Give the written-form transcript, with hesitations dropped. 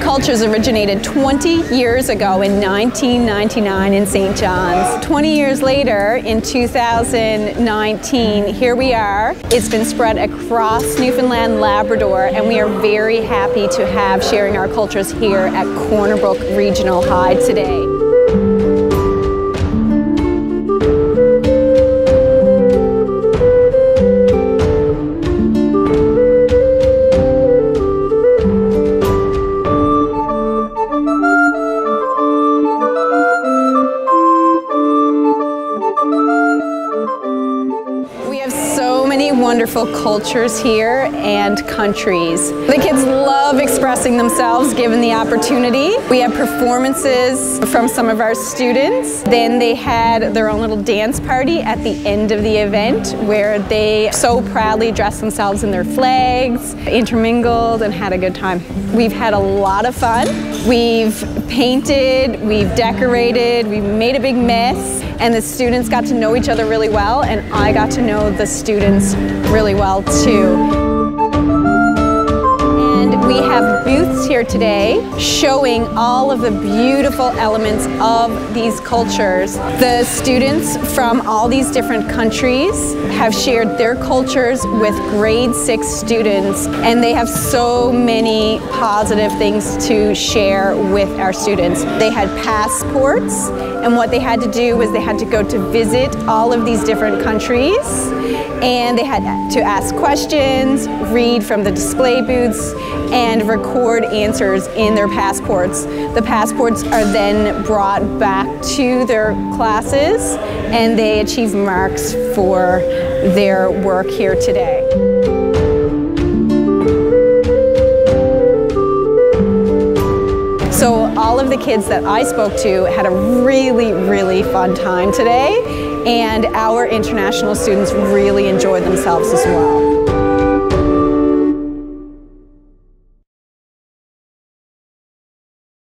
cultures originated 20 years ago in 1999 in St. John's. 20 years later, in 2019, here we are. It's been spread across Newfoundland, Labrador, and we are very happy to have sharing our cultures here at Corner Brook Regional High today. Wonderful cultures here and countries. The kids love expressing themselves given the opportunity. We have performances from some of our students. Then they had their own little dance party at the end of the event where they so proudly dressed themselves in their flags, intermingled, and had a good time. We've had a lot of fun. We've painted, we've decorated, we've made a big mess, and the students got to know each other really well, and I got to know the students really well too. And we have booths here today showing all of the beautiful elements of these cultures. The students from all these different countries have shared their cultures with grade 6 students, and they have so many positive things to share with our students. They had passports, and what they had to do was they had to go to visit all of these different countries, and they had to ask questions, read from the display booths, and record answers in their passports. The passports are then brought back to their classes, and they achieve marks for their work here today. So all of the kids that I spoke to had a really fun time today, and our international students really enjoyed themselves as well.